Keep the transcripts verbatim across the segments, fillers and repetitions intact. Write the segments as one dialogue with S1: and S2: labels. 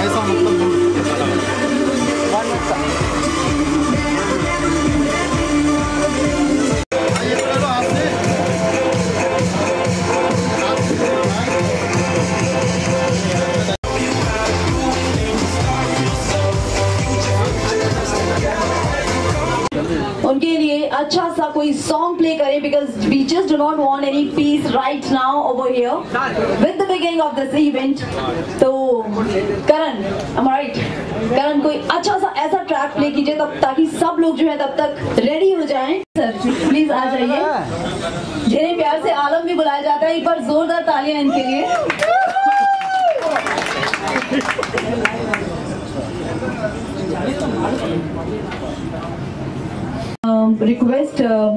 S1: ऐसा मतलब
S2: उनके लिए अच्छा सा कोई सॉन्ग प्ले करें because we just do not want any peace right now over here with the beginning of this event. तो करण, am I right? करण कोई अच्छा सा ऐसा ट्रैक प्ले कीजिए तब ताकि सब लोग जो है तब तक रेडी हो जाएं। सर प्लीज आ जाइए, जिन्हें प्यार से आलम भी बुलाया जाता है, एक बार जोरदार तालियां इनके लिए। Um, request uh,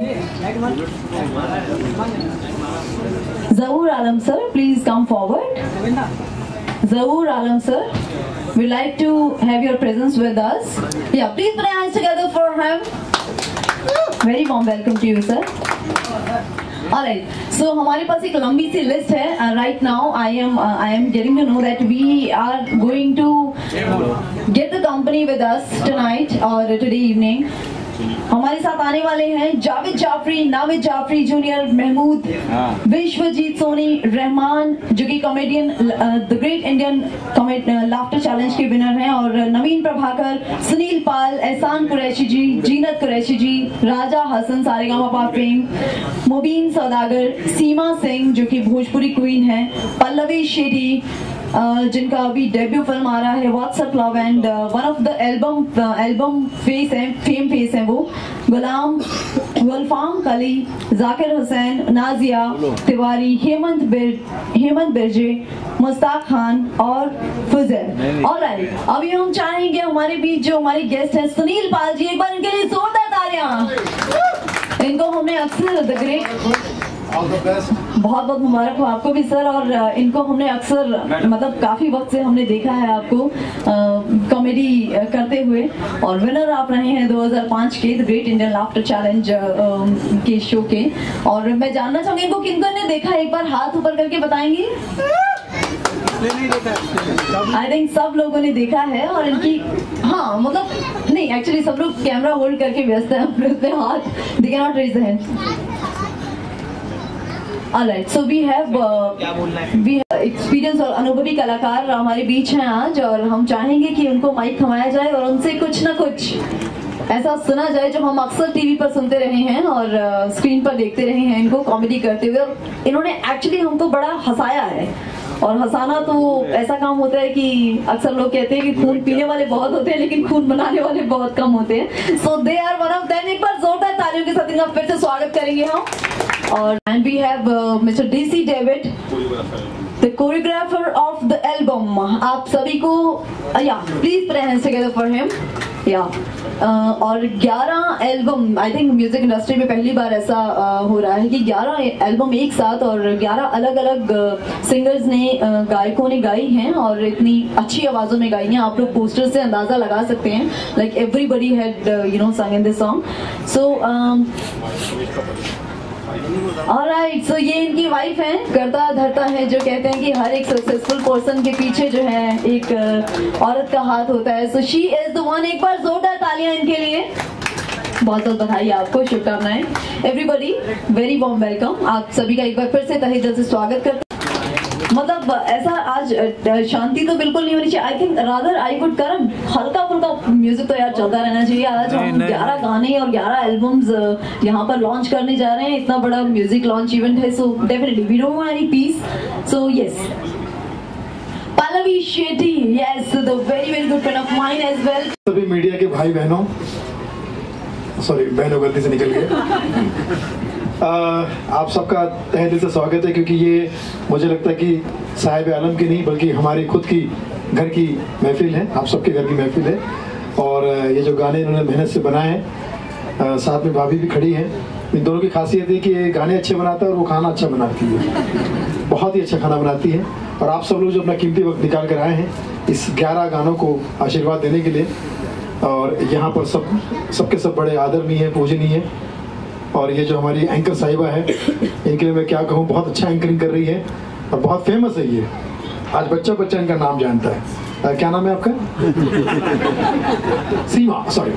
S2: Zahoor Alam sir, please come forward. Zahoor Alam sir, we like to have your presence with us. Yeah, please put your hands together for him. Very warm welcome to you sir. Alright, so हमारे पास एक लंबी सी list है. uh, right now I am uh, I am getting to know that we are going to get the company with us tonight or today evening. हमारे साथ आने वाले हैं जावेद जाफरी, नाविद जाफरी जूनियर, महमूद, विश्वजीत सोनी, रहमान जो कि comedian the great Indian laughter challenge के winner हैं, और नवीन प्रभाकर, सुनील पाल, एहसान कुरैशी जी, जीनत कुरैशी जी, राजा हसन सारेगामा फेम, मुबीन सौदागर, सीमा सिंह जो कि भोजपुरी क्वीन है, पल्लवी शेट्टी Uh, जिनका अभी डेब्यू फिल्म आ रहा है WhatsApp love, and one of the album album face है, फेम फेस है वो, गुलाम, गुलफाम कली, जाकिर हुसैन, नाजिया तिवारी, हेमंत बिर हेमंत बिरजे, मुस्ताक खान और फुजैल। ऑलराइट, अभी हम चाहेंगे हमारे बीच जो हमारे गेस्ट हैं सुनील पाल जी, एक बार इनके लिए जोरदार तालियां। इनको हमने अक्सर द ग्रेट बहुत बहुत मुबारक हो आपको भी सर, और इनको हमने अक्सर मतलब काफी वक्त से हमने देखा है आपको कॉमेडी करते हुए, और विनर आप रहे हैं दो हज़ार पाँच के the great Indian laughter challenge के शो के। और मैं जानना चाहूंगी इनको किनको ने देखा, एक बार हाथ ऊपर करके बताएंगे। आई थिंक सब लोगों ने देखा है, और इनकी हाँ मतलब नहीं एक्चुअली सब लोग कैमरा होल्ड करके व्यस्त है अपने अपने हाथ, they can not raise the hands. Alright, so we have uh, we have experience और अनुभवी कलाकार हमारे बीच हैं आज, और हम चाहेंगे कि उनको माइक थमाया जाए और उनसे कुछ ना कुछ ऐसा सुना जाए जो हम अक्सर टीवी पर सुनते रहे हैं और स्क्रीन पर देखते रहे हैं इनको कॉमेडी करते हुए। और इन्होंने एक्चुअली हमको बड़ा हंसाया है, और हंसाना तो ऐसा काम होता है कि अक्सर लोग कहते हैं कि खून पीने वाले बहुत होते हैं लेकिन खून बनाने वाले बहुत कम होते हैं। So they are one of them. एक बार जोरदार तालियों के साथ इनका फिर से स्वागत करेंगे हम। और and we have mister DC David, the choreographer of the album. आप सभी को या please present hands together for him. या और ग्यारह album, I think music industry में पहली बार ऐसा uh, हो रहा है कि ग्यारह एल्बम एक साथ और ग्यारह अलग अलग सिंगर्स ने uh, गायकों ने गाई हैं, और इतनी अच्छी आवाजों में गाई हैं। आप लोग पोस्टर से अंदाजा लगा सकते हैं, like everybody had you know sung in this song. So alright, so ये इनकी वाइफ है, करता धरता है, जो कहते हैं कि हर एक सक्सेसफुल पर्सन के पीछे जो है एक औरत का हाथ होता है। So she is the one. एक बार जोरदार तालियां इनके लिए। बहुत बहुत बधाई आपको, शुभकामनाएं। Everybody very warm welcome. आप सभी का एक बार फिर से तहे दिल से स्वागत करते हैं। मतलब ऐसा आज शांति तो बिल्कुल नहीं होनी चाहिए। I think rather I would करम हल्का फुल्का म्यूजिक तो यार चलता रहना चाहिए। आज हम ग्यारह गाने और ग्यारह एल्बम्स यहाँ पर लॉन्च करने जा रहे हैं, इतना बड़ा म्यूजिक लॉन्च इवेंट है। So definitely we don't want any peace. So yes, Pallavi Shetty, yes, the very very good friend of mine as well.
S3: सभी मीडिया के भाई बहनों, सॉरी बहनों गलती से निकल गए, आप सबका तहे दिल से स्वागत है, क्योंकि ये मुझे लगता है कि साहिब आलम की नहीं बल्कि हमारी खुद की घर की महफिल है, आप सबके घर की महफिल है। और ये जो गाने इन्होंने मेहनत से बनाए हैं, साथ में भाभी भी खड़ी हैं। इन दोनों की खासियत है कि ये गाने अच्छे बनाता है और वो खाना अच्छा बनाती है, बहुत ही अच्छा खाना बनाती है। और आप सब लोग जो अपना कीमती वक्त निकाल कर आए हैं इस ग्यारह गानों को आशीर्वाद देने के लिए, और यहाँ पर सब सबके सब बड़े आदरणीय हैं, पूजनीय हैं। और ये जो हमारी एंकर साहिबा है, इनके लिए मैं क्या कहूँ, बहुत अच्छा एंकरिंग कर रही है और बहुत फेमस है ये। आज बच्चा बच्चा इनका नाम जानता है। आ, क्या नाम है आपका? सीमा, सॉरी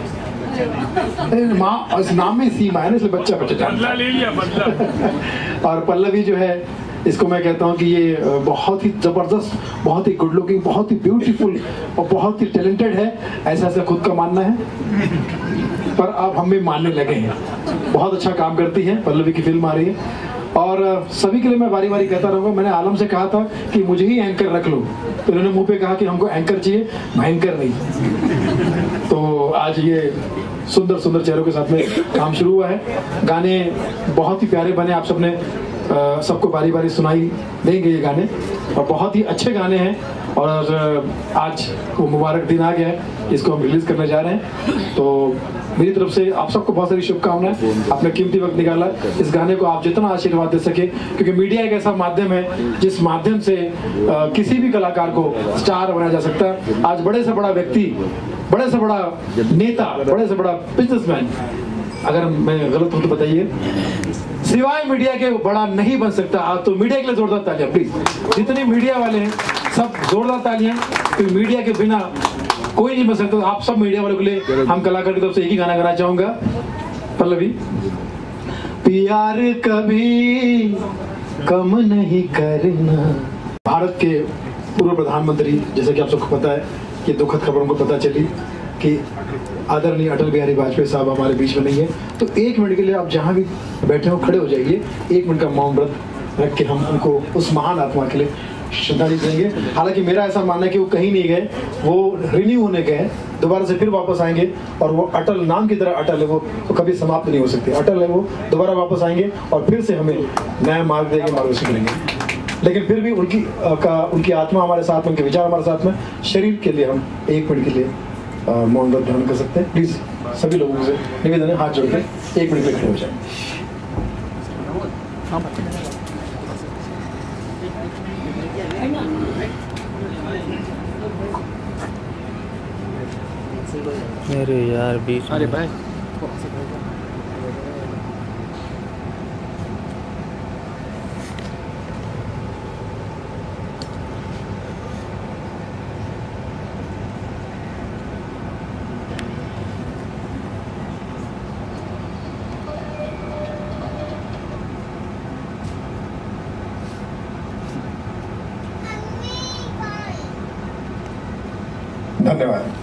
S3: माँ, इस नाम में सीमा है ना, इसलिए बच्चा बच्चा
S1: बदला ले लिया बदला।
S3: और पल्लवी जो है, इसको मैं कहता हूँ कि ये बहुत ही ज़बरदस्त, बहुत ही गुड लुकिंग, बहुत ही ब्यूटीफुल और बहुत ही टैलेंटेड है, ऐसा ऐसा खुद का मानना है, पर अब हमें मानने लगे हैं। बहुत अच्छा काम करती है, पल्लवी की फिल्म आ रही है और सभी के लिए मैं बारी बारी कहता रहूँगा। मैंने आलम से कहा था कि मुझे ही एंकर रख लो, तो उन्होंने मुंह पे कहा कि हमको एंकर चाहिए, भयंकर नहीं। तो आज ये सुंदर सुंदर चेहरों के साथ में काम शुरू हुआ है। गाने बहुत ही प्यारे बने, आप सबने सबको बारी बारी सुनाई देंगे ये गाने, और बहुत ही अच्छे गाने हैं। और आज वो मुबारक दिन आ गया है, इसको हम रिलीज करने जा रहे हैं। तो मेरी तरफ से आप सबको बहुत सारी शुभकामनाएं। आपने कीमती वक्त निकाला, इस गाने को आप जितना आशीर्वाद दे सके, क्योंकि मीडिया एक ऐसा माध्यम है जिस माध्यम से आ, किसी भी कलाकार को स्टार बनाया जा सकता है। आज बड़े से बड़ा व्यक्ति, बड़े से बड़ा नेता, बड़े से बड़ा बिजनेसमैन, अगर मैं गलत हूं तो बताइए, सिवाय मीडिया के बड़ा नहीं बन सकता। आप तो मीडिया के लिए जोरदार तालियां प्लीज। जितने मीडिया वाले हैं सब जोरदार तालियां, क्योंकि मीडिया के बिना कोई नहीं बन सकता। आप सब मीडिया वालों के लिए हम कलाकार की तरफ से एक ही गाना गाना चाहूंगा। पल्लवी, प्यार कभी कम नहीं करना। भारत के पूर्व प्रधानमंत्री, जैसे कि आप सबको पता है कि दुखद खबरों को पता चली कि आदरणीय अटल बिहारी वाजपेयी साहब हमारे बीच में नहीं है, तो एक मिनट के लिए आप जहां भी बैठे हो खड़े हो जाइए। एक मिनट का मौन व्रत रख के हम उनको, उस महान आत्मा के लिए श्रद्धांजलि देंगे। हालांकि मेरा ऐसा मानना है कि वो कहीं नहीं गए, वो रिन्यू होने गए, दोबारा से फिर वापस आएंगे। और वो अटल नाम की तरह अटल है, वो तो कभी समाप्त नहीं हो सकती। अटल है वो, दोबारा वापस आएंगे और फिर से हमें नया मार्ग देंगे, मार्गदर्शन करेंगे। लेकिन फिर भी उनकी का उनकी आत्मा हमारे साथ में, उनके विचार हमारे साथ में। शरीर के लिए हम एक मिनट के लिए मौन व्रत धारण कर सकते हैं। प्लीज सभी लोगों से निवेदन है, हाथ जोड़ के एक मिनट में खड़े हो जाए।
S4: अरे यार बीच, अरे भाई
S3: धन्यवाद।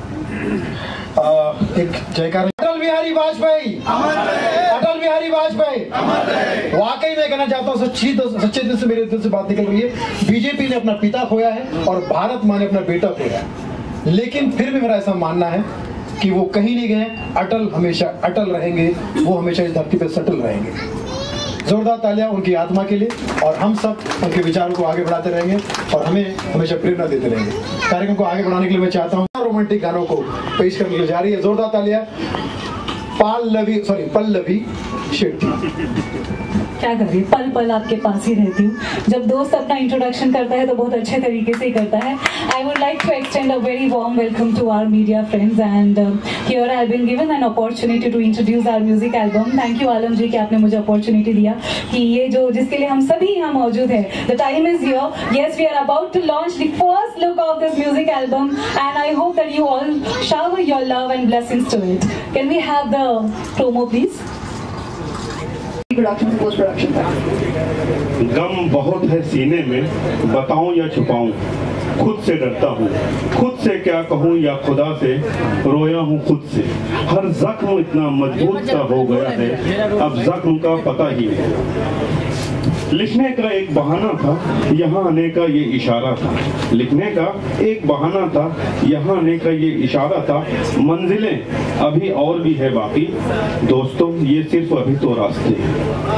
S3: एक जयकार। अटल बिहारी वाजपेयी, अटल बिहारी वाजपेयी। वाकई मैं कहना चाहता हूँ, सच्ची सच्चे दिल से मेरे दिल से बात निकल रही है। बीजेपी ने अपना पिता खोया है और भारत माँ ने अपना बेटा खोया है, लेकिन फिर भी मेरा ऐसा मानना है कि वो कहीं नहीं गए। अटल हमेशा अटल रहेंगे, वो हमेशा इस धरती पे सटल रहेंगे। जोरदार तालियां उनकी आत्मा के लिए, और हम सब उनके विचारों को आगे बढ़ाते रहेंगे और हमें हमेशा प्रेरणा देते रहेंगे। कार्यक्रम को आगे बढ़ाने के लिए मैं चाहता हूँ रोमांटिक गानों को पेश करने के लिए जा रही है। जोरदार तालियां पल्लवी, सॉरी पल्लवी शेट्टी।
S5: क्या करिए, पल पल आपके पास ही रहती हूँ। जब दोस्त अपना इंट्रोडक्शन करता है तो बहुत अच्छे तरीके से ही करता है। I would like to extend a very warm welcome to our media friends, and here I have been given an opportunity to introduce our music album. Thank you Alam ji कि आपने मुझे अपॉर्चुनिटी दिया कि ये जो जिसके लिए हम सभी यहाँ मौजूद है। The time is here, yes we are about to launch the first look of this music album, and I hope that you all shower your love and blessings to it. Can we have the promo please?
S2: Production से post production तक।
S1: गम बहुत है सीने में, बताऊं या छुपाऊं, खुद से डरता हूँ, खुद से क्या कहूँ या खुदा से रोया हूँ खुद से। हर जख्म इतना मजबूत सा हो गया है, अब जख्म का पता ही नहीं। लिखने का एक बहाना था, यहाँ आने का ये इशारा था। लिखने का एक बहाना था, यहाँ आने का ये इशारा था। मंजिलें अभी और भी है बाकी, दोस्तों ये सिर्फ अभी तो रास्ते हैं।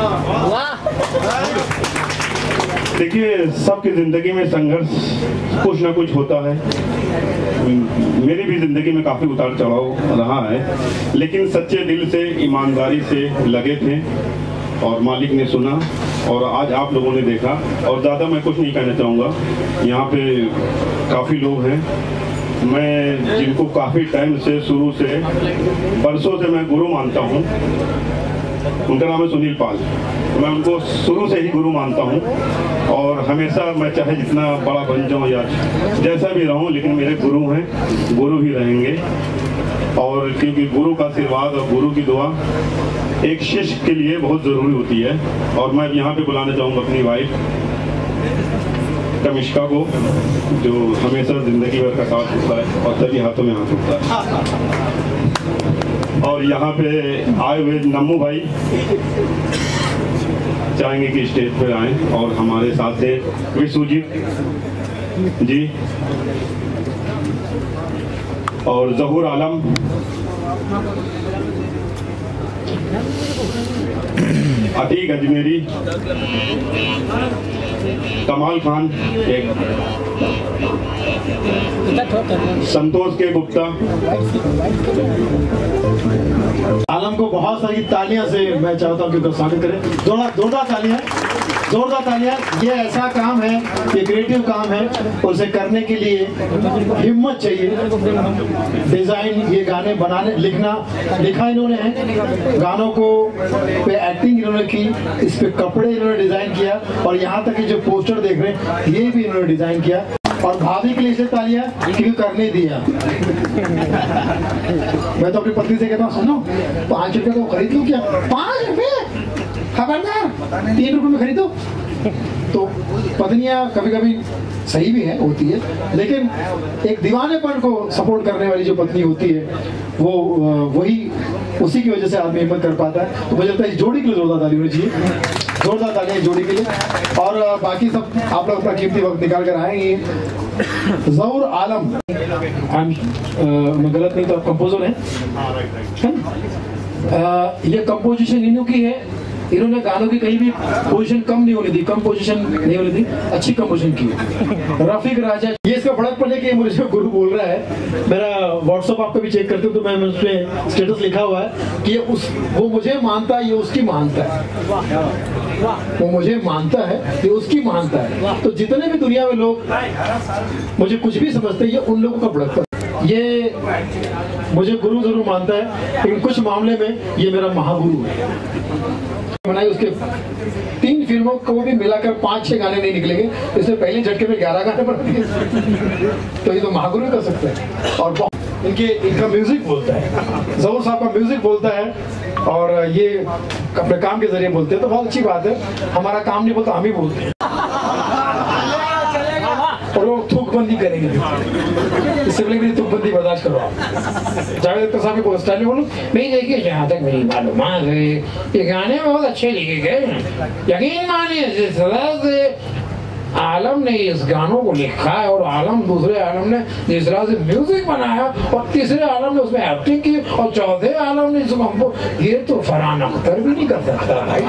S1: देखिए, सबकी जिंदगी में संघर्ष कुछ ना कुछ होता है। मेरी भी जिंदगी में काफी उतार चढ़ाव रहा है, लेकिन सच्चे दिल से, ईमानदारी से लगे थे और मालिक ने सुना और आज आप लोगों ने देखा। और ज़्यादा मैं कुछ नहीं कहना चाहूँगा, यहाँ पे काफ़ी लोग हैं मैं जिनको काफ़ी टाइम से, शुरू से, बरसों से मैं गुरु मानता हूँ। उनका नाम है सुनील पाल। मैं उनको शुरू से ही गुरु मानता हूँ और हमेशा मैं चाहे जितना बड़ा बन जाऊँ या जैसा भी रहूँ, लेकिन मेरे गुरु हैं, गुरु ही रहेंगे। और क्योंकि गुरु का आशीर्वाद और गुरु की दुआ एक शिष्य के लिए बहुत ज़रूरी होती है। और मैं यहाँ पे बुलाना चाहूँगा अपनी वाइफ कमिश्का को, जो हमेशा ज़िंदगी भर का साथ होता है और सभी हाथों में हाथ होता है। और यहाँ पे आए हुए नम्मू भाई चाहेंगे कि स्टेज पे आएँ और हमारे साथ थे विश्वजीत जी और जहूर आलम, अतीक अजमेरी, कमाल खान, एक संतोष के गुप्ता।
S3: आलम को बहुत सारी तालियां से मैं चाहता हूँ कि उनको स्वागत करें। जोरदार जोरदार तालियां, जोरदार तालियां। ये ऐसा काम है, ये क्रिएटिव काम है, उसे करने के लिए हिम्मत चाहिए। डिजाइन, ये गाने बनाने, लिखना लिखा इन्होंने है, गानों को पे एक्टिंग इन्होंने की, इस पे कपड़े इन्होंने डिजाइन किया और यहाँ तक कि जो पोस्टर देख रहे हैं ये भी इन्होंने डिजाइन किया। और भाभी के लिए इसे तालियां क्योंकि करने दिया। मैं तो अपनी पत्नी से कहता हूँ, सुनो पाँच रुपए को खरीद लूँ क्या? पाँच रुपए खबरदार, तीन रुपए में खरीदो। तो पत्नियां कभी कभी सही भी है, होती है, लेकिन एक दीवानेपन को सपोर्ट करने वाली जो पत्नी होती है वो वही, उसी की वजह से आदमी हिम्मत कर पाता है। तो मुझे लगता है इस जोड़ी के लिए जोरदार ताली होनी चाहिए, जोरदार ताली है जोड़ी के लिए। और बाकी सब आप लोग अपना कीमती वक्त निकाल कर आएंगे। जहूर आलम, मैं गलत नहीं तो कंपोजर है, ये कंपोजिशन इन्हों की है। इन्होंने गानों की कहीं भी पोजीशन कम नहीं होनी थी, कम पोजीशन नहीं होनी थी, अच्छी कंपोजिशन की। रफीक राजा, ये इसका बड़कपन है कि मुझे गुरु बोल रहा है। मेरा व्हाट्सएप आप कभी चेक करते हो तो मैं उसमें स्टेटस लिखा हुआ है कि उस वो मुझे मानता है, ये उसकी मानता है। वो मुझे मानता है, ये उसकी मानता है। तो जितने भी दुनिया में लोग मुझे कुछ भी समझते हैं, ये उन लोगों का बड़कपन। ये मुझे गुरु जरूर मानता है, लेकिन कुछ मामले में ये मेरा महागुरु है। बनाई उसके तीन फिल्मों को भी मिलाकर पांच छह गाने नहीं निकलेंगे, इसमें पहले झटके में ग्यारह गाने बन गए। तो ये तो महागुरु कर सकते हैं। और इनके इनका म्यूजिक बोलता है, जहूर साहब का म्यूजिक बोलता है और ये अपने काम के जरिए बोलते हैं, तो बहुत अच्छी बात है। हमारा काम नहीं बोलता, हम ही बोलते हैं और वो थूकबंदी करेंगे। इससे पहले मेरी थूकबंदी बर्दाश्त करो आप। जावेद अख्तर साहब को स्टाइल में बोलूं, नहीं देखिए, जहाँ तक मेरी मालूमात है ये गाने बहुत अच्छे लिखे गए हैं। यकीन मानिए जिस तरह से आलम ने इस गानों को लिखा है और आलम दूसरे आलम ने जिस तरह से म्यूजिक बनाया और तीसरे आलम ने उसमें एक्टिंग की और चौथे आलम ने इसको हमको, ये तो फरहान अख्तर भी नहीं कर सकता भाई,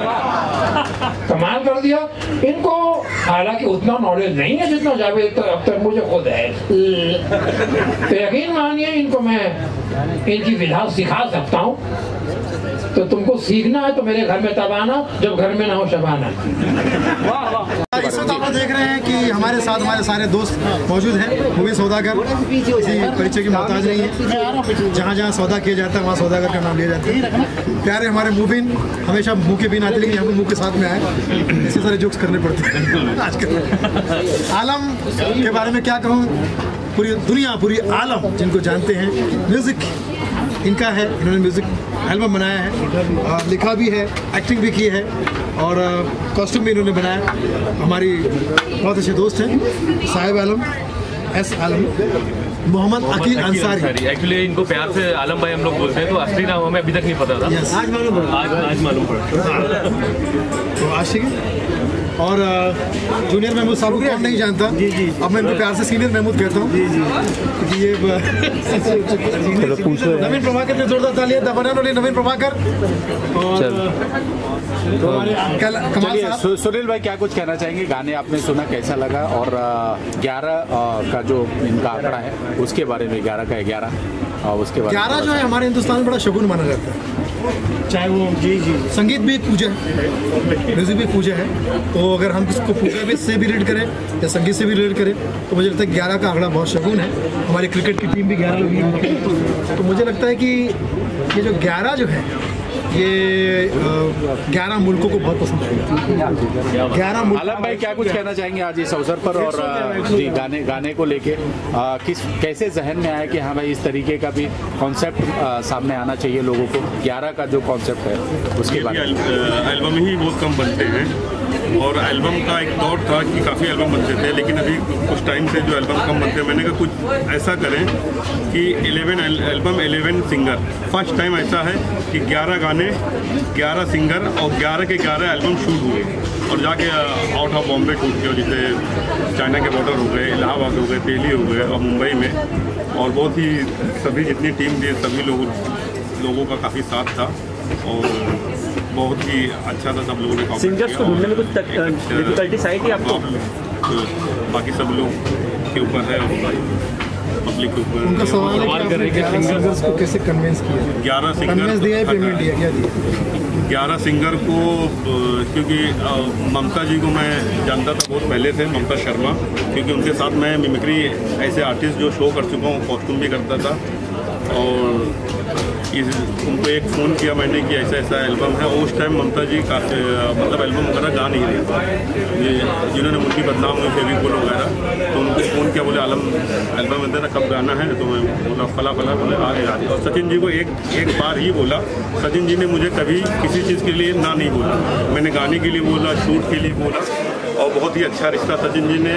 S3: कमाल कर दिया। इनको हालांकि उतना नॉलेज नहीं है जितना जावेद अख्तर मुझे खुद है, तो यकीन मानिए इनको मैं इनकी विधा सिखा सकता हूँ। तो तुमको सीखना है तो मेरे घर में तब आना, जब घर में ना हो शबाना। इस वक्त आप देख रहे हैं कि हमारे साथ हमारे सारे दोस्त मौजूद हैं। मुबीन सौदागर किसी परिचय की मोहताज नहीं है, जहाँ जहाँ सौदा किया जाता है वहाँ सौदागर का नाम लिया जाता है। प्यारे हमारे मुबीन हमेशा मुँह के बिना आते, लेकिन यहाँ पर मुँह के साथ में आए, इसी सारे जोक्स करने पड़ते हैं आजकल। आलम के बारे में क्या कहूँ, पूरी दुनिया, पूरी आलम जिनको जानते हैं, म्यूजिक इनका है। इन्होंने म्यूजिक एल्बम बनाया है, लिखा भी है, एक्टिंग भी की है और कॉस्ट्यूम भी इन्होंने बनाया। हमारी बहुत अच्छे दोस्त हैं साहिब आलम, एस आलम, मोहम्मद अकील अंसारी।
S6: एक्चुअली इनको प्यार से आलम भाई हम लोग बोलते हैं, तो असली नाम हमें अभी तक नहीं पता था।
S3: yes. आज मालूम पड़ा,
S6: आज आज मालूम पड़ा।
S3: तो आशिक और जूनियर महमूद साहब को कौन नहीं जानता, जी जी, अब मैं इनको प्यार से सीनियर महमूद कहता हूँ, जी जी, क्योंकि ये नवीन प्रभाकर ने जोरदार तालियां दबाने वाले नवीन प्रभाकर।
S7: चलिए सुनील भाई क्या कुछ कहना चाहेंगे, गाने आपने सुना कैसा लगा, और ग्यारह का जो इनका आंकड़ा है उसके बारे में, ग्यारह का ग्यारह और उसके बारे में।
S3: ग्यारह जो है हमारे हिंदुस्तान में बड़ा शगुन माना जाता है, चाहे वो जी जी संगीत भी एक पूजा है, म्यूजिक भी पूजा है। तो अगर हम इसको पूजा भी से भी रिलेट करें या संगीत से भी रिलेट करें तो मुझे लगता है ग्यारह का आंकड़ा बहुत शगुन है। हमारी क्रिकेट की टीम भी ग्यारह लोग, तो मुझे लगता है कि ये जो ग्यारह जो है ये ग्यारह मुल्कों को बहुत पसंद आएगा। ग्यारह मुल्क।
S7: आलम भाई क्या कुछ कहना चाहेंगे आज इस अवसर पर और जी गाने गाने को लेके किस कैसे जहन में आया कि हाँ भाई इस तरीके का भी कॉन्सेप्ट सामने आना चाहिए लोगों को? ग्यारह का जो कॉन्सेप्ट है उसके बारे में।
S1: एल्बम ही बहुत कम बनते हैं और एल्बम का एक दौर था कि काफ़ी एल्बम बनते थे, लेकिन अभी कुछ टाइम से जो एल्बम कम बनते हैं, मैंने कहा कुछ ऐसा करें कि eleven album eleven singer. First time ऐसा है कि ग्यारह गाने ग्यारह सिंगर और ग्यारह के ग्यारह एल्बम शूट हुए और जाके आउट ऑफ बॉम्बे शूट किया, जैसे चाइना के बॉर्डर हो गए, इलाहाबाद हो गए, दिल्ली हो गए और मुंबई में। और बहुत ही सभी जितनी टीम थी सभी लोगों लोगों का काफ़ी साथ था और बहुत ही अच्छा था। सब लोगों ने
S6: सिंगर्स को ढूंढने में कुछ डिफिकल्टीज आई थी आपको?
S1: बाकी सब लोग के ऊपर है, पब्लिक के ऊपर।
S3: उनका सवाल है कि आपने सिंगर्स को कैसे कन्विंस किया?
S1: ग्यारह सिंगर
S3: कन्विंस दिया है, पेमेंट दिया, क्या दिया?
S1: ग्यारह सिंगर को, क्योंकि ममता जी को मैं जानता था बहुत पहले से, ममता शर्मा, क्योंकि उनके साथ मैं मिमिक्री ऐसे आर्टिस्ट जो शो कर चुका हूँ, कॉस्ट्यूम भी करता था। और इस उनको एक फ़ोन किया मैंने कि ऐसा ऐसा एल्बम है। उस टाइम ममता जी का मतलब एल्बम वगैरह गा नहीं रही थी, ये जिन्होंने मुझे बदनाम हुई फेविकोल वगैरह, तो उनको फ़ोन किया, बोले आलम एल्बम में तेरा कब गाना है? तो मैं बोला फला फला, बोले आ गया। और सचिन जी को एक एक बार ही बोला, सचिन जी ने मुझे कभी किसी चीज़ के लिए ना नहीं बोला, मैंने गाने के लिए बोला, शूट के लिए बोला और बहुत ही अच्छा रिश्ता। सचिन जी ने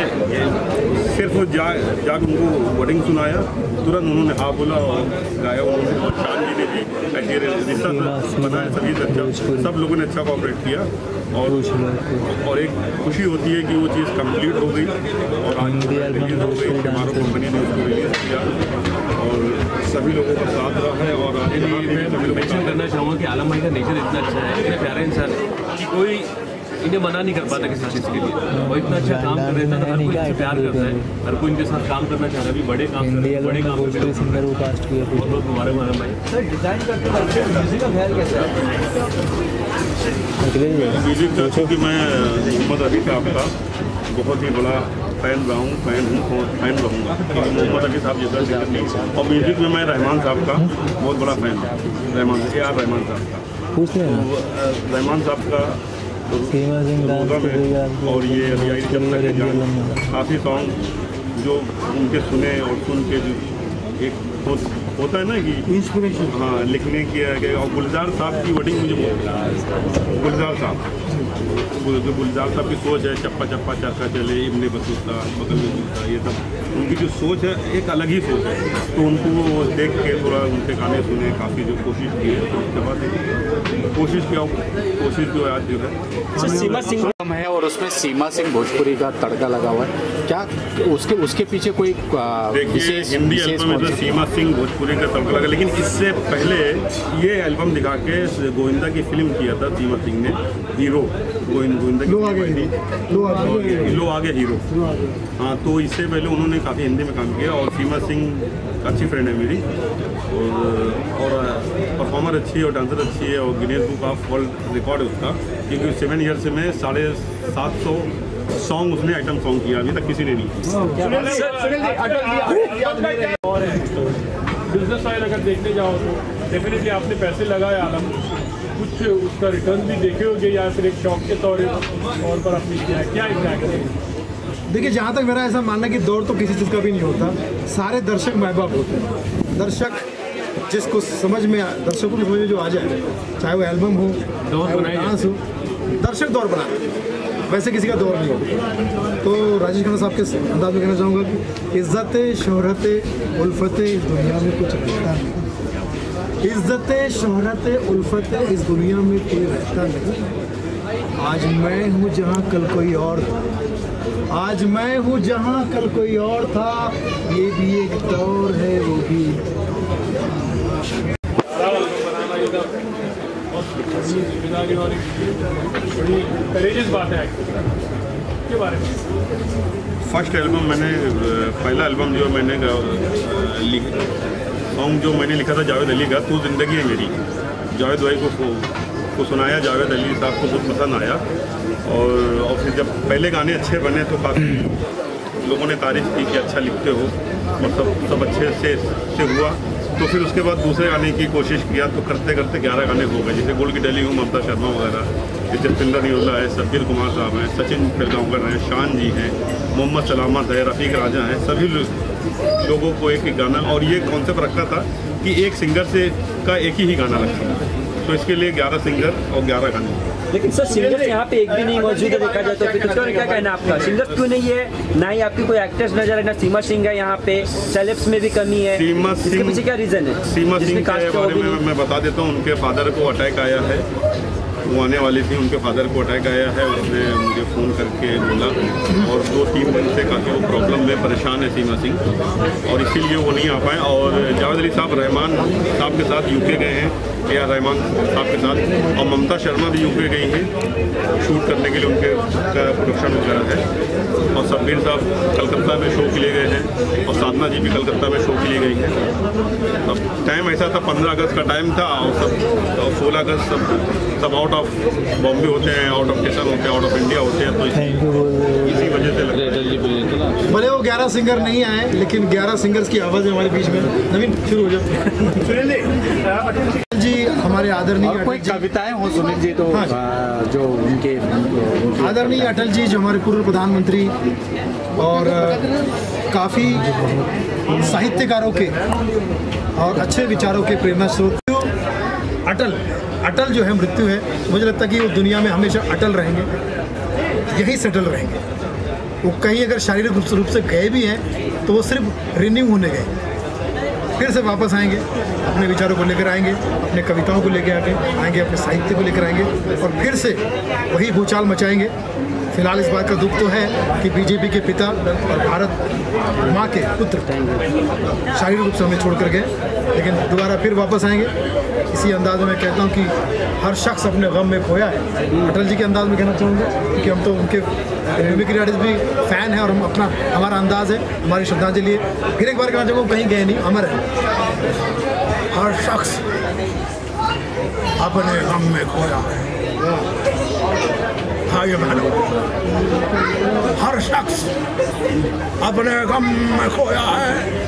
S1: सिर्फ जा जाकर उनको वर्डिंग सुनाया, तुरंत उन्होंने हाँ बोला और गाया उन्होंने। और शान जी ने भी ऐसे रिश्ता बनाया, सभी अच्छा, सब लोगों ने अच्छा कोऑपरेट किया और और एक खुशी होती है कि वो चीज़ कंप्लीट हो गई और आज रिलीज हो गई। हमारा कंपनी ने उसको रिलीज किया और सभी लोगों का साथ रहा है। और आगे भी मैं
S6: मेंशन करना चाहूँगा कि आलम भाई का नेचर इतना अच्छा है, इतने प्यारे इंसान है कि कोई इन्हें मना नहीं कर पाता किसी चीज़ के लिए। वो इतना अच्छा काम कर रहे थे, हर कोई इनसे प्यार करता है, हर कोई इनके साथ काम करना चाह रहा है। अभी बड़े काम कर रहे हैं, बड़े काम कर सिंगर को कास्ट किया, बहुत बहुत मुबारक आलम भाई। सर डिजाइन करते करते म्यूजिक का ख्याल कैसा है?
S1: म्यूजिक का, क्योंकि मैं मोहम्मद रफ़ी साहब का बहुत ही बड़ा फ़ैन रहा हूँ, फ़ैन हूँ और फ़ैन रहूँगा, क्योंकि मोहम्मद रफ़ी साहब जैसा सिंगर नहीं। और म्यूजिक में मैं रहमान साहब का बहुत बड़ा फ़ैन हूँ, रहमान ए आर रहमान साहब का। तो रहमान साहब का में और ये अभी आई जब तक जान, काफ़ी सॉन्ग जो उनके सुने और सुन के जो एक हो, होता है ना कि इंस्पिरेशन, हाँ, लिखने की है। और गुलजार साहब की वर्डिंग मुझे बहुत, गुलजार साहब जो गुलजार साहब की सोच है, चप्पा चप्पा चरखा चले, इब्ने बतूता बगल में जूता, ये सब उनकी जो सोच है एक अलग ही सोच है। तो उनको वो देख के थोड़ा उनके गाने सुने, काफ़ी जो कोशिश की है, उसके बाद कोशिश किया कोशिश जो आज जो है
S7: सीमा सिंह है और उसमें सीमा सिंह भोजपुरी का तड़का लगा हुआ है, क्या उसके उसके पीछे कोई
S1: देखिए हिंदी एल्बम में तो सीमा सिंह भोजपुरी का तड़का लगा, लेकिन इससे पहले ये एल्बम दिखा के गोविंदा की फिल्म किया था सीमा सिंह ने, हीरो गोविंद गोविंदा की लो आ गया लो आ गया हीरो। हाँ, तो इससे पहले उन्होंने काफ़ी हिंदी में काम किया और सीमा सिंह अच्छी फ्रेंड है मेरी और और परफॉर्मर अच्छी है और डांसर अच्छी है और Guinness book of world record है उसका, क्योंकि सेवन ईयर्स में साढ़े सात सौ सॉन्ग उसने आइटम सॉन्ग किया, अभी तक किसी ने नहीं।
S8: बिजनेस साइड अगर देखने जाओ तो डेफिनेटली आपने पैसे लगाए आलम, कुछ उसका रिटर्न भी देखे होंगे या फिर एक शौक के तौर पर आपने किया, क्या एग्जैक्ट?
S3: देखिए, जहाँ तक मेरा ऐसा मानना है कि दौड़ तो किसी चीज़ का भी नहीं होता, सारे दर्शक माँ बाप होते हैं। दर्शक जिसको समझ में दर्शकों को समझ में जो आ जाए, चाहे वो एल्बम हो चाहे वो डांस हो, दर्शक दौड़ बनाते हैं, वैसे किसी का दौर नहीं होता। तो राजेश खन्ना साहब के अंदाज में कहना चाहूँगा कि इज़्ज़त शोहरत उल्फत इस दुनिया में कुछ रहता नहीं, इज़्ज़त शोहरत उल्फत इस दुनिया में कोई रहता नहीं। आज मैं हूँ जहाँ कल कोई और था, आज मैं हूँ जहाँ कल कोई और था, ये भी एक दौर है, वो भी
S8: जिम्मेदारी और बड़ी करेजियस बात है के बारे में।
S1: फर्स्ट एल्बम मैंने, पहला एल्बम जो मैंने सॉन्ग जो मैंने लिखा था जावेद अली का, तू जिंदगी है मेरी, जावेद भाई को को सुनाया, जावेद अली साहब को बहुत पसंद आया और और फिर जब पहले गाने अच्छे बने तो काफ़ी लोगों ने तारीफ़ की कि अच्छा लिखते हो और सब सब अच्छे से से हुआ तो फिर उसके बाद दूसरे गाने की कोशिश किया, तो करते करते ग्यारह गाने हो गए। जैसे गोल्ड की डेली हूँ, ममता शर्मा वगैरह, जतिंदर न्यूला है, सब्बीर कुमार साहब हैं, सचिन पिलगांवकर हैं, शान जी हैं, मोहम्मद सलामत है, रफ़ीक राजा हैं, सभी लोगों को एक एक गाना। और ये कॉन्सेप्ट रखा था कि एक सिंगर से का एक ही ही गाना रखा, तो इसके लिए ग्यारह सिंगर और ग्यारह गाने।
S9: लेकिन सर सिंगर्स यहाँ पे एक भी नहीं मौजूद है, देखा जाए तो फिर इसका क्या कहना है आपका? सिंगर्स क्यों नहीं है? ना ही आपकी कोई एक्ट्रेस नजर है, ना सीमा सिंह है यहाँ पे, सेलेब्स में भी कमी है।
S1: सीमा
S9: इसके पीछे क्या रीजन है?
S1: सीमा सिंह के बारे में मैं बता देता हूँ। उनके फादर को अटैक आया है, वो आने वाली थी, उनके फादर को अटैक आया है। उसने मुझे फ़ोन करके बोला, और दो तीन दिन से काफ़ी वो प्रॉब्लम में परेशान है सीमा सिंह, और इसीलिए वो नहीं आ पाए। और जावेद अली साहब रहमान साहब के साथ यूके गए हैं, ए आर रहमान साहब के साथ, और ममता शर्मा भी यूके गई हैं शूट करने के लिए, उनके प्रोडक्शन वगैरह है। और सब्बीर साहब कलकत्ता में शो के लिए गए हैं, और साधना जी भी कलकत्ता में शो के लिए गई हैं। अब टाइम ऐसा था, पंद्रह अगस्त का टाइम था, और सब और सोलह अगस्त सब सब आउट ऑफ बॉम्बे होते हैं, आउट ऑफ स्टेशन होते हैं, आउट ऑफ इंडिया होते हैं, तो इसी इसी वजह से लगता है।
S3: भले वो ग्यारह सिंगर नहीं आए, लेकिन ग्यारह सिंगर्स की आवाज़ है हमारे बीच में। नवीन शुरू हो जाओ जी। हमारे आदरणीय
S7: कोई कविताएं हो सुनील जी तो हाँ, जो उनके
S3: आदरणीय अटल जी, जो हमारे पूर्व प्रधानमंत्री और काफ़ी साहित्यकारों के और अच्छे विचारों के प्रेरणा स्रोत अटल अटल जो है मृत्यु है, मुझे लगता है कि वो दुनिया में हमेशा अटल रहेंगे, यही सेटल रहेंगे। वो कहीं अगर शारीरिक रूप से गए भी हैं तो वो सिर्फ रिन्यू होने गए, फिर से वापस आएंगे, अपने विचारों को लेकर आएंगे, अपने कविताओं को लेकर आके आएंगे, अपने साहित्य को लेकर आएंगे, और फिर से वही भूचाल मचाएंगे। फिलहाल इस बात का दुख तो है कि बीजेपी के पिता और भारत माँ के पुत्र शारीरिक रूप से हमें छोड़ कर गए, लेकिन दोबारा फिर वापस आएंगे। इसी अंदाज में मैं कहता हूँ कि हर शख्स अपने गम में खोया है। अटल जी के अंदाज में कहना चाहूँगा, क्योंकि हम तो उनके मिमिक्री आर्टिस्ट भी फ़ैन हैं, और हम अपना हमारा अंदाज़ है, हमारी श्रद्धांजलि है। फिर एक बार कहना चाहूँगा, कहीं गए नहीं, अमर है। हर शख्स अपने गम में खोया है। भाइयों बहनों, हर शख्स अपने गम में खोया है,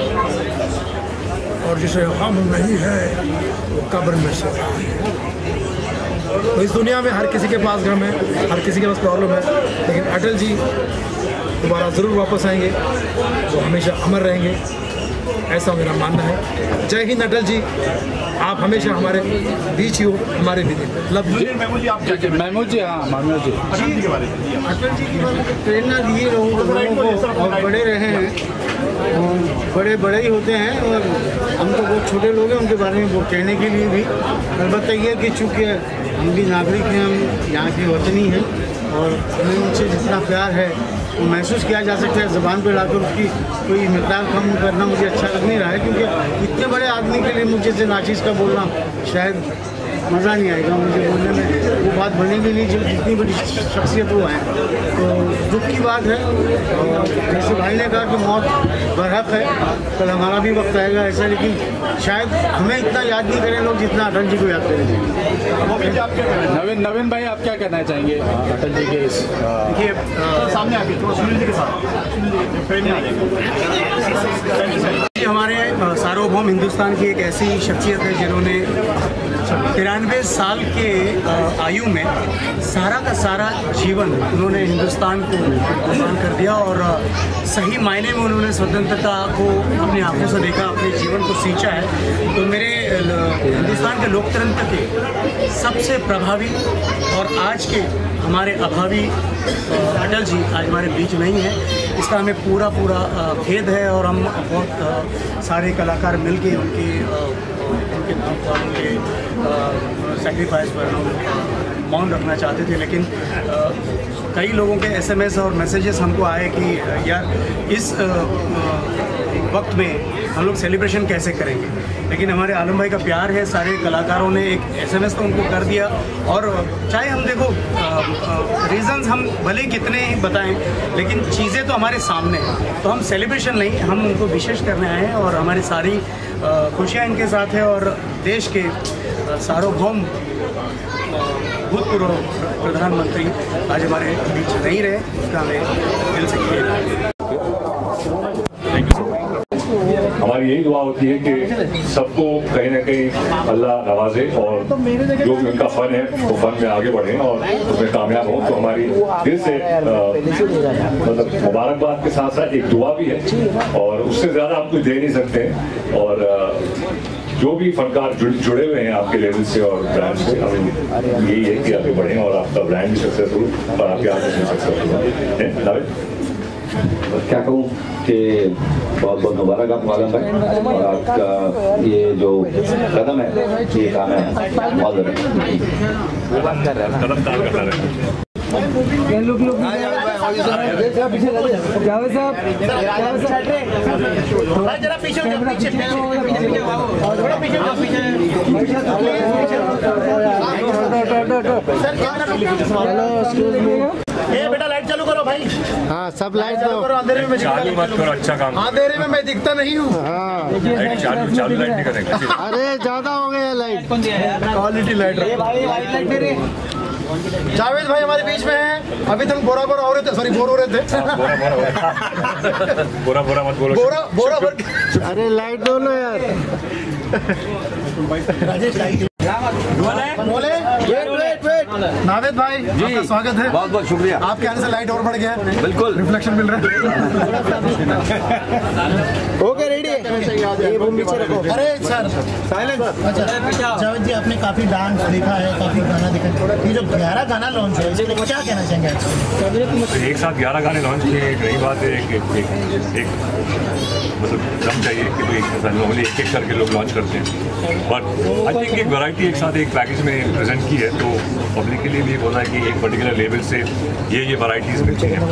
S3: और जिसे गम नहीं है वो कब्र में सोया है। तो इस दुनिया में हर किसी के पास गम है, हर किसी के पास प्रॉब्लम है, लेकिन अटल जी दोबारा ज़रूर वापस आएंगे, वो हमेशा अमर रहेंगे, ऐसा मेरा मानना है। जय हिंद अटल जी, आप हमेशा हमारे बीच ही हो, हमारे भी लव जी।
S7: महमूद जी, हाँ महमूद जी,
S3: अटल जी की प्रेरणा दिए लोगों को, और बड़े रहे हैं, बड़े बड़े ही होते हैं, और हम तो बहुत छोटे लोग हैं उनके बारे में वो कहने के लिए भी। अलबत्ता ये कि चूँकि हम भी नागरिक हैं, हम यहाँ के वतनी हैं, और हमें उनसे जितना प्यार है वो महसूस किया जा सकता है। ज़बान पे लाकर उसकी कोई मिकदार कम करना मुझे अच्छा लग नहीं रहा है, क्योंकि इतने बड़े आदमी के लिए मुझे से नाचीज़ का बोलना शायद मज़ा नहीं आएगा मुझे बोलने में, वो बात बनेगी नहीं जो जितनी बड़ी शख्सियत वो हैं। तो दुख की बात है, और जैसे भाई ने कहा कि मौत बरहक है, कल हमारा भी वक्त आएगा ऐसा, लेकिन शायद हमें इतना याद नहीं करें लोग जितना अटल जी को याद करेंगे।
S7: नवीन नवीन भाई, आप क्या कहना चाहेंगे अटल जी के इस?
S3: देखिए, सामने आके थोड़ा सुनील जी के साथ हमारे सार्वभौम हिंदुस्तान की एक ऐसी शख्सियत है जिन्होंने तिरानवे साल के आयु में सारा का सारा जीवन उन्होंने हिंदुस्तान को कुर्बान कर दिया, और सही मायने में उन्होंने स्वतंत्रता को अपनी आंखों से देखा, अपने जीवन को सींचा है। तो मेरे हिंदुस्तान के लोकतंत्र के सबसे प्रभावी और आज के हमारे अभावी अटल जी आज हमारे बीच नहीं है, इसका हमें पूरा पूरा खेद है, और हम बहुत सारे कलाकार मिलके उनके उनके नाम पर उनके सेक्रीफाइस पर हम मौन रखना चाहते थे। लेकिन कई लोगों के एसएमएस और मैसेजेस हमको आए कि यार इस वक्त में हम लोग सेलिब्रेशन कैसे करेंगे, लेकिन हमारे आलम भाई का प्यार है, सारे कलाकारों ने एक एसएमएस तो उनको कर दिया, और चाहे हम देखो रीज़न्स हम भले कितने ही बताएं, लेकिन चीज़ें तो हमारे सामने हैं, तो हम सेलिब्रेशन नहीं, हम उनको विशेष करने आए हैं, और हमारी सारी खुशियाँ इनके साथ है, और देश के सार्वभौम भूतपूर्व प्रधानमंत्री आज हमारे बीच नहीं रहे, उसका हमें दिल से खेद है। Thank you so much.
S10: हमारी यही दुआ होती है कि सबको कहीं ना कहीं अल्लाह नवाजे और जो भी उनका फन है वो फन में आगे बढ़े और उसमें कामयाब हो। तो हमारी दिल से मतलब मुबारकबाद के साथ साथ एक दुआ भी है और उससे ज़्यादा आप कुछ दे नहीं सकते। और जो भी फनकार जुड़, जुड़े हुए हैं आपके लेवल से और ब्रांड से, हम यही है कि आगे बढ़ें और आपका ब्रांड भी सक्सेसफुल और आपके आगे भी सक्सेसफुल है।
S11: क्या कहूँ कि बहुत बहुत मुबारक आपको आलम भाई और आपका ये जो कदम है ये काम है बहुत
S12: ये बेटा लाइट चालू करो भाई।
S13: हाँ सब लाइट चालू
S12: करो, अंधेरे में
S10: चालू मत करो, अच्छा काम।
S12: अंधेरे में मैं दिखता नहीं हूँ।
S13: हाँ
S10: लाइट चालू चालू लाइट नहीं करेंगे।
S13: अरे ज्यादा हो गया लाइट,
S12: क्वालिटी लाइट। जावेद भाई हमारे बीच में है। अभी तक बोरा बोरा हो रहे थे, सॉरी बोर हो रहे थे।
S10: बोरा बोरा मत बोलो,
S12: बोरा बोरा बोर।
S13: अरे लाइट दो लो यार।
S12: बोले वेट वेट वेट नावेद भाई जी, आपका स्वागत है।
S11: बहुत बहुत शुक्रिया।
S12: आपके आने से लाइट और बढ़ गया है।
S11: बिल्कुल
S12: रिफ्लेक्शन मिल रहा है।
S13: ओके रेडी है, ये रूम पीछे रखो।
S12: अरे सर साइलेंस। अच्छा जावेद जी, आपने काफी डांस देखा है, काफी गाना देखा है, ये जो ग्यारह गाना लॉन्च है इसके लिए क्या कहना चाहेंगे?
S10: एक साथ ग्यारह गाने लॉन्च किए, एक नई बात है। एक एक एक मतलब दम चाहिए कि भाई नॉर्मली एक एक करके लोग लॉन्च करते हैं, बट आई थिंक एक वैरायटी एक साथ एक पैकेज में प्रेजेंट की है तो पब्लिक के लिए भी बोला है कि एक पर्टिकुलर लेवल से ये ये वैराइटीज़ मिलती हैं।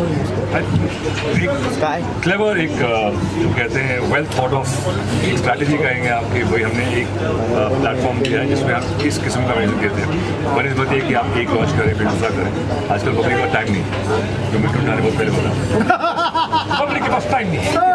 S10: एक क्लेवर, एक जो कहते हैं वेल थॉट ऑफ एक स्ट्रैटेजी कहेंगे आपके, वही हमने एक प्लेटफॉर्म दिया है जिसमें आप इस किस्म का मैसेज देते हैं। बनस्बत है कि आप एक लॉन्च करें फिर दूसरा करें। आजकल पब्लिक का टाइम नहीं, जो मिट्टू उठाने बहुत पहले बोला, पब्लिक के पास टाइम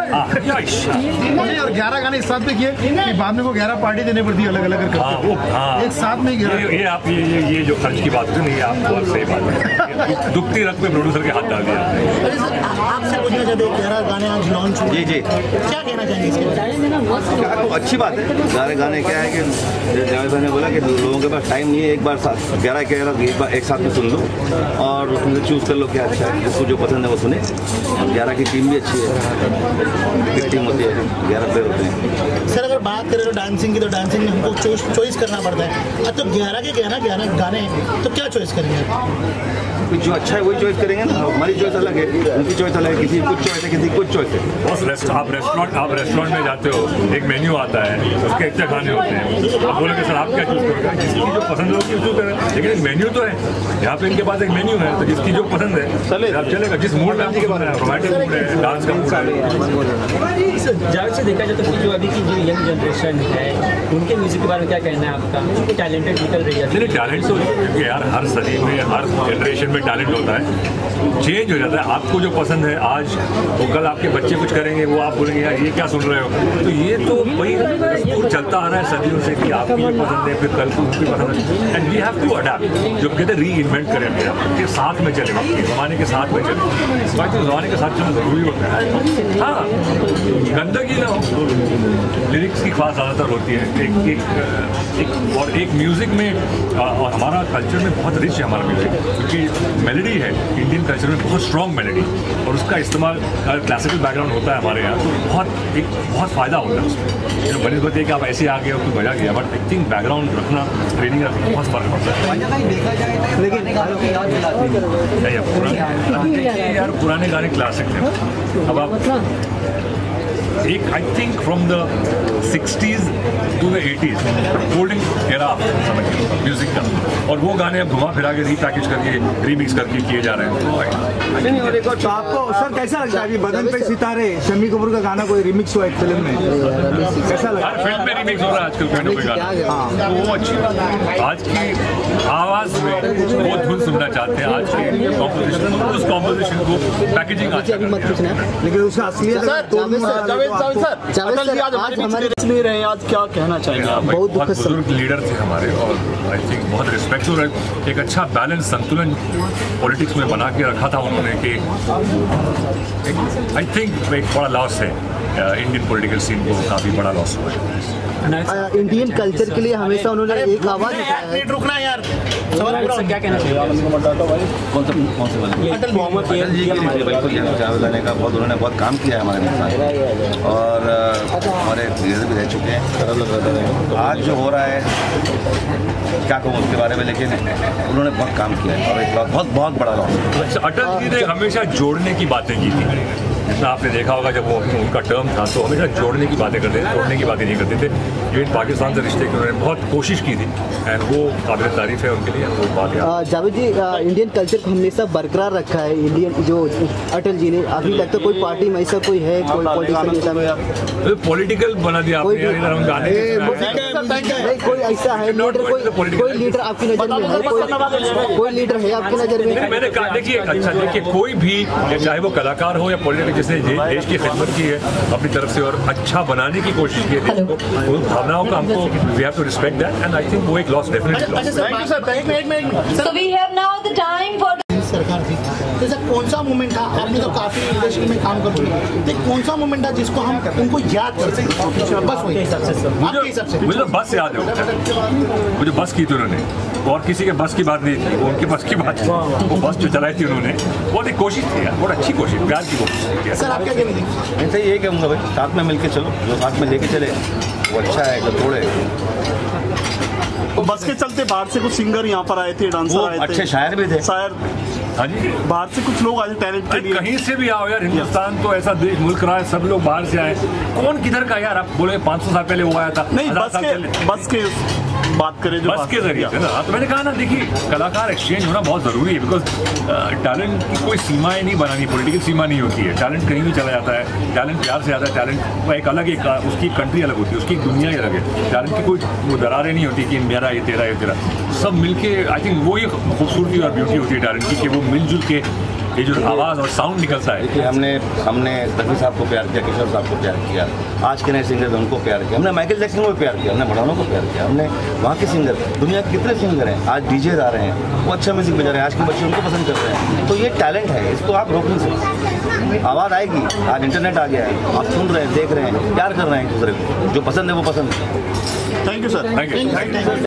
S10: नहीं।
S12: और ग्यारह गाने एक साथ में किए कि बाद में वो ग्यारह पार्टी देने पड़ती है अलग अलग करके।
S10: हाँ, वो हाँ,
S12: एक साथ में
S10: ये, ये आप ये ये ये जो खर्च की बात है नहीं, आप बहुत सही बात है। दुखती रख में प्रोड्यूसर के हाथ डाल दिया।
S12: आपसे पूछना चाहते हैं ग्यारह गाने आज लॉन्च हुए,
S11: जी जी
S12: क्या कहना चाहेंगे इसके बारे?
S11: क्या तो अच्छी बात है। सारे गाने क्या है कि जावेद भाई ने बोला कि लोगों के पास टाइम नहीं है, एक बार साथ ग्यारह ग्यारह एक बार एक साथ में सुन लो और उसमें चूज़ कर लो क्या अच्छा है, जिसको जो पसंद है वो सुने। और ग्यारह की टीम भी अच्छी है, बिग टीम होती है, ग्यारह प्लेयर होते हैं।
S12: सर अगर बात करें तो डांसिंग की, तो डांसिंग में हमको चॉइस करना पड़ता है। तो ग्यारह के ग्यारह ग्यारह गाने तो क्या चॉइस करेंगे?
S11: जो अच्छा है वही चॉइस करेंगे ना। हमारी चॉइस अलग है, उनकी चॉइस अलग है, किसी की कुछ चॉइस है, किसी की कुछ चॉइस है।
S10: बस रेस्ट आप रेस्टोरेंट आप रेस्टोरेंट में जाते हो, एक मेन्यू आता है, उसके इतने खाने होते हैं। आप बोलोगे सर आप क्या चूज़ करोगे? जिसकी जो पसंद हो उसकी चूज़ करें, लेकिन एक मेन्यू तो है। यहाँ पे इनके पास एक मेन्यू है, तो जिसकी जो पसंद है आप चलेगा। जिस मूड में आपकी बात है, रोमांटिक मूड है, डांस का मूड है।
S9: जावेद से देखा जाए तो जो अभी की जो यंग जनरेशन है उनके म्यूजिक के बारे में क्या कहना है आपका? उनको टैलेंटेड निकल रही है।
S10: नहीं, टैलेंट तो क्योंकि यार हर सदी में हर जनरेशन में टैलेंट होता है, चेंज हो जाता है। आपको जो पसंद है आज, वो कल आपके बच्चे कुछ करेंगे, वो आप बोलेंगे यार ये क्या सुन रहे हो। तो ये तो वही दस्तूर चलता आ रहा है सदियों से कि आपकी जो पसंद है फिर कल को उसकी पसंद है, and we have to adapt. जो कहते हैं री इन्वेंट करें, आपके साथ में चले, ज़माने के साथ में चले। बाकी ज़माने के साथ चलना ज़रूरी होता है। हाँ, गंदगी ना हो, लिरिक्स की ख्वास ज़्यादातर होती है। एक एक एक और एक म्यूज़िक में, और हमारा कल्चर में बहुत रिच है हमारा म्यूज़िक, क्योंकि मेलोडी है। इंडियन कल्चर में बहुत स्ट्रॉन्ग मेलोडी, और उसका इस्तेमाल क्लासिकल बैकग्राउंड होता है हमारे यहाँ, तो बहुत एक बहुत फ़ायदा होता है उसमें। बनी बात है कि आप ऐसे आ गए हो तो बजा गया, बट आई थिंक बैकग्राउंड रखना, ट्रेनिंग रखना बहुत फ़र्क पड़ता है। लेकिन यार पुराने गाने क्लासिक थे। अब आप एक I think from the sixties to the eighties golden era समझिए म्यूज़िक का, और वो गाने अब घुमा फिरा के रीपैकेज करके रीमिक्स करके किए जा रहे हैं।
S14: नहीं और एक और तो आपको सर कैसा लगता है बदन पे सितारे शम्मी कपूर का गाना कोई रिमिक्स हुआ एक फिल्म में, कैसा लगता है?
S10: फिल्म में रिमिक्स हो रहा है आजकल कोई ना कोई गाना, हाँ वो अच्छी बात है। आज की आवाज़ में वो धुन सुनना चाहते हैं, आज के कॉम्पोजिशन, उस कॉम्पोजिशन को पैकेजिंग,
S14: लेकिन उसका असलियत अटल जी आज हमारे बीच नहीं रहे, आज क्या कहना चाहेंगे आप?
S10: बहुत बुजुर्ग लीडर थे हमारे और आई थिंक बहुत रिस्पेक्टफुल, एक अच्छा बैलेंस संतुलन पॉलिटिक्स में बना के रखा था उन्होंने कि आई थिंक एक बड़ा लॉस है इंडियन पॉलिटिकल सीन को, काफ़ी बड़ा लॉस हुआ है।
S13: इंडियन कल्चर के लिए हमेशा उन्होंने एक आवाज उठाया है।
S14: रुकना यार,
S9: क्या कहना चाहिए?
S11: कौन सा कौन से वाले?
S14: अटल मोहम्मद
S11: अटल जी के लिए बिल्कुल जावेद आने का बहुत उन्होंने बहुत काम किया है हमारे साथ, और हमारे लीडर भी रह चुके हैं। आज जो हो रहा है क्या कहूँ उसके बारे में, लेकिन उन्होंने बहुत काम किया है और एक बहुत बहुत बड़ा लॉस।
S10: अटल जी ने हमेशा जोड़ने की बातें की थी, जितना आपने देखा होगा जब वो उनका टर्म था तो हमेशा जोड़ने की बातें करते थे, तोड़ने की बातें नहीं करते थे। इवन पाकिस्तान से रिश्ते की उन्होंने बहुत कोशिश की थी एंड वो काबिल तारीफ है उनके लिए। वो बात है
S13: जावेद जी, इंडियन कल्चर को हमेशा बरकरार रखा है इंडियन जो अटल जी ने। अभी तक तो कोई पार्टी में ऐसा कोई है, कोई पॉलिटिकल
S10: पॉलिटिकल बना दिया आपने यार, इधर हम गाने
S13: नहीं, कोई ऐसा है लीडर, कोई कोई लीडर आपकी नजर में है? कोई कोई लीडर है आपकी नजर में?
S10: मैंने कहा देखिए, अच्छा देखिए, कोई भी चाहे वो कलाकार हो या पॉलिटिकल जिसने देश की खिदमत की है अपनी तरफ से और अच्छा बनाने की कोशिश की है देश को, उन भावनाओं का हमको we have to respect that and I think वो एक loss definitely loss.
S2: So we have now the time for
S12: सरकार थी, जैसा कौन सा मोमेंट था? आपने तो काफी इंडस्ट्री में काम कर लिया, तो कौन सा मोमेंट था जिसको हम उनको याद कर सकते? बस वही आपके हिसाब से।
S10: मुझे बस याद है, वो जो बस की थी उन्होंने, और किसी के बस की बात नहीं थी, वो उनके बस की बात थी। वो बस जो चलाई थी उन्होंने, बहुत एक कोशिश थी यार, बहुत अच्छी कोशिश, प्यार की कोशिश।
S12: सर आप क्या कहेंगे?
S11: मैं तो यही कहूँगा भाई, साथ में मिलके चलो, जो साथ में लेके चले वो अच्छा है, जो तोड़े।
S14: तो बस के चलते बाहर से कुछ सिंगर यहाँ पर आए थे, डांसर आए थे,
S11: अच्छे शायर भी थे।
S14: शायर
S10: हाँ जी,
S14: बाहर से कुछ लोग आए टैलेंट के लिए।
S10: कहीं से भी आओ यार, हिंदुस्तान तो ऐसा देश मुल्क रहा है, सब लोग बाहर से आए। कौन किधर का यार? आप बोले पाँच सौ साल पहले वो आया था,
S14: नहीं बस के बस के बात करें जो
S10: बस के जरिए से ना, तो मैंने कहा ना, देखिए कलाकार एक्सचेंज होना बहुत ज़रूरी है, बिकॉज टैलेंट की कोई सीमाएं नहीं बनानी, पॉलिटिकल सीमा नहीं होती है। टैलेंट कहीं भी चला जाता है, टैलेंट प्यार से आता है, टैलेंट वो एक अलग एक उसकी कंट्री अलग होती है, उसकी दुनिया ही अलग है। टैलेंट की कोई वो दरारें नहीं होती कि मेरा ये तेरा ये तेरा, सब मिलके आई थिंक वो ही खूबसूरती और ब्यूटी होती है टैलेंट की, कि वो मिलजुल के ये जो आवाज़ और साउंड निकलता है।
S11: देखिए हमने हमने रफ़ी साहब को प्यार किया, किशोर साहब को प्यार किया, आज के नए सिंगर उनको प्यार किया, हमने माइकल जैक्सन को भी प्यार किया, हमने मडोना को प्यार किया, हमने वहाँ के सिंगर, दुनिया के कितने सिंगर हैं आज डीजे आ रहे हैं, वो अच्छा म्यूजिक बजा रहे हैं, आज के बच्चे उनको पसंद कर रहे हैं। तो ये टैलेंट है, इसको आप रोक नहीं सकते। आवाज़ आएगी, आज इंटरनेट आ गया है, आप सुन रहे हैं, देख रहे हैं, प्यार कर रहे हैं एक दूसरे को, जो पसंद है वो पसंद है।
S14: Thank you sir.
S10: Thank you.